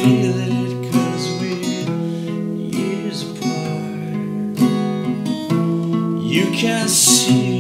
feel it 'cause we're years apart. You can't see